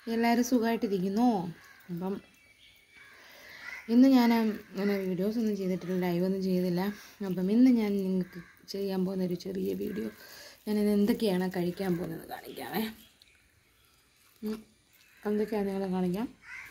എല്ലാവരും സുഖമായിട്ടിരിക്കുന്നോ? അപ്പം ഇന്ന് ഞാൻ അങ്ങനെ വീഡിയോസൊന്നും ചെയ്തിട്ടില്ല, ലൈവൊന്നും ചെയ്തില്ല. അപ്പം ഇന്ന് ഞാൻ നിങ്ങൾക്ക് ചെയ്യാൻ പോകുന്നൊരു ചെറിയ വീഡിയോ, ഞാനിത് എന്തൊക്കെയാണ് കഴിക്കാൻ പോകുന്നത് കാണിക്കാമേ. എന്തൊക്കെയാണ് നിങ്ങളെ കാണിക്കാം.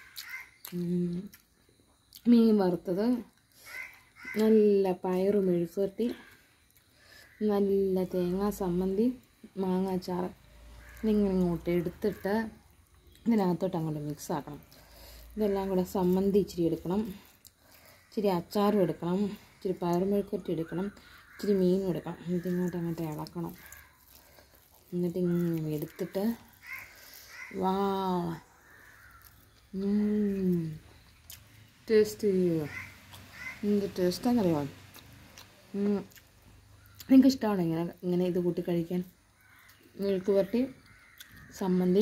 മീൻ വറുത്തത്, നല്ല പയറ് മെഴുക്കുവരട്ടി, നല്ല തേങ്ങാ ചമ്മന്തി, മാങ്ങാച്ചാറ്. ഇങ്ങോട്ട് എടുത്തിട്ട് ഇതിനകത്തോട്ട് അങ്ങോട്ട് മിക്സ് ആക്കണം. ഇതെല്ലാം കൂടെ ചമ്മന്തി ഇച്ചിരി എടുക്കണം, ഇച്ചിരി അച്ചാറും എടുക്കണം, ഇച്ചിരി പയറ് മെഴുക്കുവരട്ടി എടുക്കണം, ഇച്ചിരി മീനും എടുക്കണം. എന്നിട്ട് അങ്ങോട്ട് ഇളക്കണം. എന്നിട്ട് ഇങ്ങനെ എടുത്തിട്ട് ടേസ്റ്റ് ചെയ്യുക. എന്ത് ടേസ്റ്റാണെന്നറിയോ? നിങ്ങൾക്ക് ഇഷ്ടമാണോ ഇങ്ങനെ ഇത് കൂട്ടി കഴിക്കാൻ? മെഴുക്കുവരട്ടി, ചമ്മന്തി,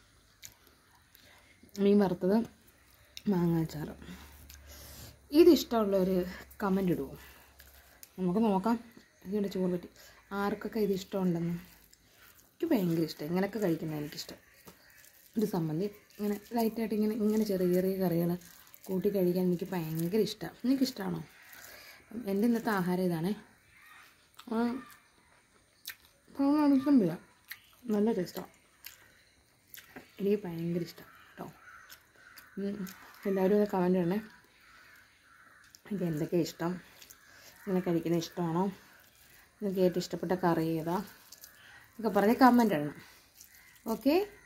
മീൻ വറുത്തത്, മാങ്ങാച്ചാറ്. ഇതിഷ്ടമുള്ളവർ കമൻ്റ് ഇടുമോ? നമുക്ക് നോക്കാം. ഇതിൻ്റെ ചോറ് പറ്റി ആർക്കൊക്കെ ഇത് ഇഷ്ടമുണ്ടെന്ന്. എനിക്ക് ഭയങ്കര ഇഷ്ടം ഇങ്ങനെയൊക്കെ കഴിക്കുന്നത്. എനിക്കിഷ്ടം ഒരു ചമ്മന്തി ഇങ്ങനെ ലൈറ്റായിട്ട് ഇങ്ങനെ ചെറിയ ചെറിയ കറികൾ കൂട്ടി കഴിക്കാൻ എനിക്ക് ഭയങ്കര ഇഷ്ടമാണ്. എനിക്കിഷ്ടമാണോ? എൻ്റെ ഇന്നത്തെ ആഹാരം ഇതാണേ. ആവശ്യമില്ല, നല്ല ടേസ്റ്റാണ്. എനിക്ക് ഭയങ്കര ഇഷ്ടം കേട്ടോ. എല്ലാവരും കമൻ്റ് ഇടണേ. എനിക്ക് എന്തൊക്കെ ഇഷ്ടം, ഇങ്ങനെ കഴിക്കുന്നത് ഇഷ്ടമാണോ, നിങ്ങൾക്ക് ഏറ്റവും ഇഷ്ടപ്പെട്ട കറി ഏതാ എന്നൊക്കെ പറഞ്ഞ് കമൻ്റ് ഇടണം. ഓക്കെ.